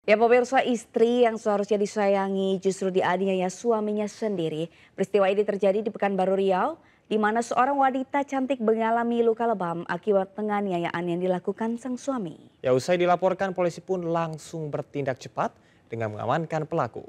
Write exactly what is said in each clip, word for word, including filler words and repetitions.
Ya pemirsa, istri yang seharusnya disayangi justru dianiaya suaminya sendiri. Peristiwa ini terjadi di Pekanbaru Riau, di mana seorang wanita cantik mengalami luka lebam akibat penganiayaan yang dilakukan sang suami. Ya usai dilaporkan, polisi pun langsung bertindak cepat dengan mengamankan pelaku.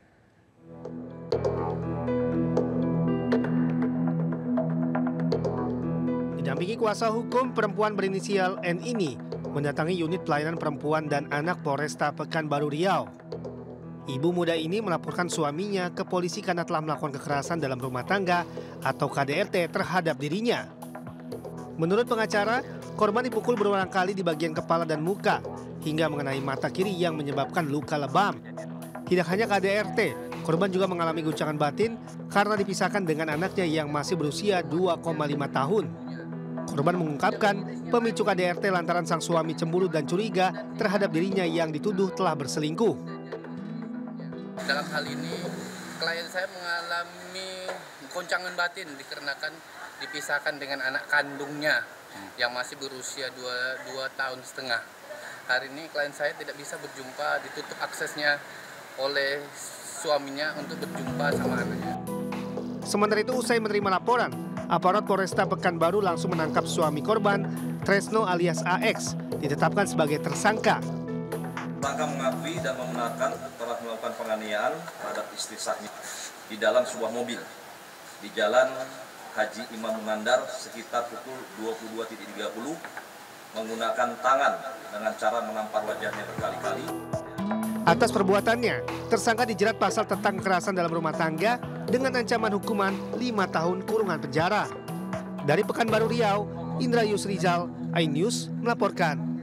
Didampingi kuasa hukum, perempuan berinisial N ini mendatangi unit pelayanan perempuan dan anak Polresta Pekanbaru Riau. Ibu muda ini melaporkan suaminya ke polisi karena telah melakukan kekerasan dalam rumah tangga atau K D R T terhadap dirinya. Menurut pengacara, korban dipukul berulang kali di bagian kepala dan muka hingga mengenai mata kiri yang menyebabkan luka lebam. Tidak hanya K D R T, korban juga mengalami guncangan batin karena dipisahkan dengan anaknya yang masih berusia dua koma lima tahun. Korban mengungkapkan pemicu K D R T lantaran sang suami cemburu dan curiga terhadap dirinya yang dituduh telah berselingkuh. Dalam hal ini, klien saya mengalami goncangan batin dikarenakan dipisahkan dengan anak kandungnya yang masih berusia dua tahun setengah. Hari ini klien saya tidak bisa berjumpa, ditutup aksesnya oleh suaminya untuk berjumpa sama anaknya. Sementara itu, usai menerima laporan, aparat Polresta Pekanbaru langsung menangkap suami korban, Tresno alias A X, ditetapkan sebagai tersangka. Tersangka mengakui dan membenarkan telah melakukan penganiayaan terhadap istri sahnya di dalam sebuah mobil di Jalan Haji Imam Munandar sekitar pukul dua puluh dua tiga puluh menggunakan tangan dengan cara menampar wajahnya berkali-kali. Atas perbuatannya, tersangka dijerat pasal tentang kekerasan dalam rumah tangga dengan ancaman hukuman lima tahun kurungan penjara. Dari Pekanbaru Riau, Indra Yusrizal, iNews melaporkan.